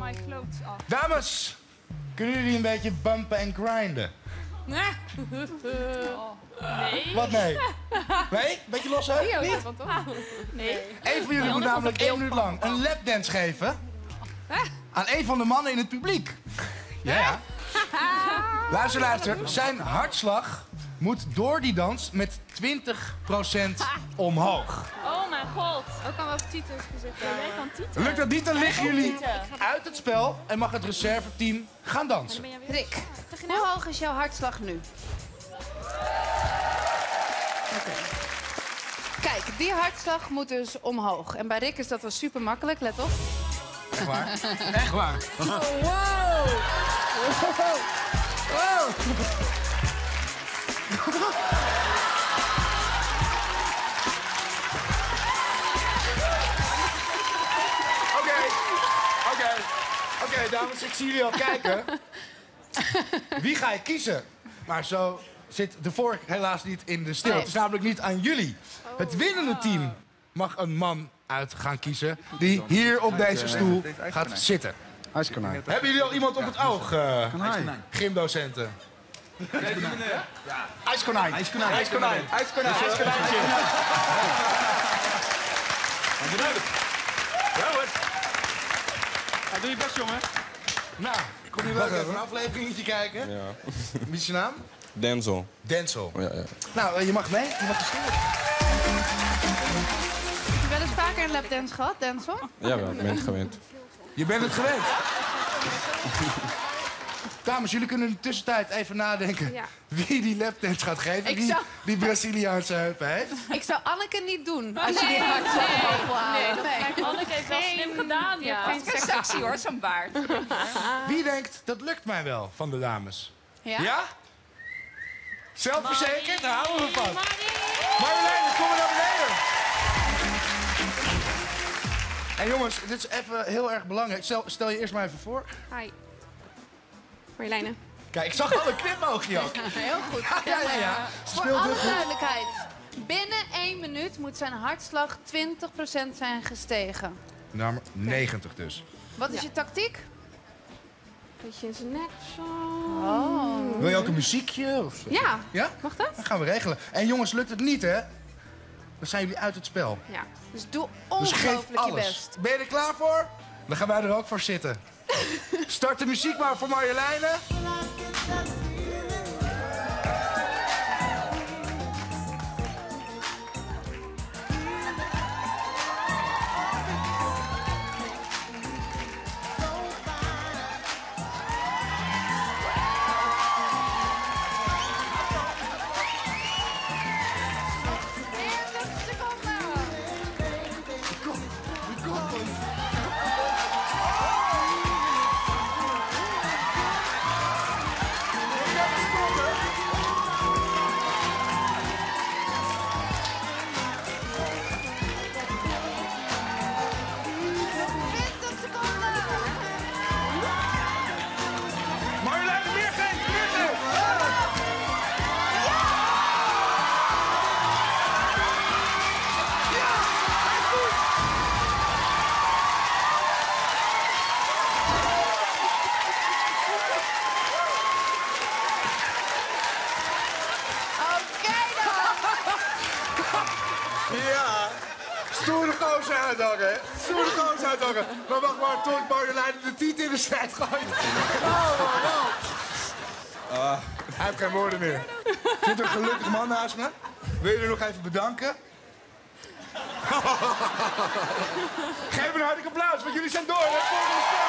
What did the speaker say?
my clothes off. Dames, kunnen jullie een beetje bumpen en grinden? Nee. Wat nee? Nee? Beetje los, hè? Niet? Nee. Eén van jullie moet namelijk 1 minuut lang een lapdance geven aan een van de mannen in het publiek. Ja. Luister. Zijn hartslag moet door die dans met 20% omhoog. Oh mijn god. Ook al op titels gezet. Ja, jij kan titels. Lukt dat niet, dan liggen jullie uit het spel en mag het reserveteam gaan dansen. Rick, hoe hoog is jouw hartslag nu? Oké. Kijk, die hartslag moet dus omhoog. En bij Rick is dat wel super makkelijk, let op. Echt waar? Echt waar. Oké, dames, ik zie jullie al kijken. Wie ga je kiezen? Maar zo zit de vork helaas niet in de stil. Nee. Het is namelijk niet aan jullie. Het winnende team mag een man uit gaan kiezen die hier op deze stoel gaat zitten. IJskonijn. Hebben jullie al iemand op het oog, gymdocenten? IJskonijn. IJskonijn. Doe je best, jongen. Nou, kom je wel even een afleveringetje kijken? Ja. Wie is je naam? Denzel. Denzel. Ja, ja. Nou, je mag mee. Je mag de stoel. Heb je wel eens vaker een lapdance gehad, Denzel? Ja, wel, ik ben het gewend. Je bent het gewend. Dames, jullie kunnen in de tussentijd even nadenken wie die lapdance gaat geven. Die Braziliaanse heupen heeft. Ik zou Anneke niet doen als je die hartslag omhoog wil halen. Nee, Anneke heeft wel slim gedaan. Ja. Geen sexy hoor, zo'n baard. Wie denkt, dat lukt mij wel, van de dames? Ja? Zelfverzekerd? Daar houden we van. Marjolein, kom maar naar beneden. En jongens, dit is even heel erg belangrijk. Stel je eerst maar even voor. Hi. Marjoleine. Kijk, ik zag al een knipoogje ook. Heel goed. Ja. Ze Voor speelt alle heel goed. duidelijkheid. Binnen 1 minuut moet zijn hartslag 20% zijn gestegen. Nummer 90 dus. Wat is je tactiek? Beetje in zijn nek of zo. Oh. Wil je ook een muziekje? Of zo? Ja. Ja? Mag dat? Dat gaan we regelen. En jongens, lukt het niet, hè? Dan zijn jullie uit het spel. Ja. Dus doe Dus geef ongelooflijk je alles. best. Ben je er klaar voor? Dan gaan wij er ook voor zitten. Start de muziek maar voor Marjoleine. Marjoleine, meer geven, meer geven! Ja, stoere gozer uithangen, hè? Stoere gozer uithangen. Maar wacht maar tot Marjoleine de tiet in de strijd gooit. Hij heeft geen woorden meer. Zit een gelukkig man naast me. Wil je er nog even bedanken? Geef een hartelijk applaus, want jullie zijn door. Hè? Volgende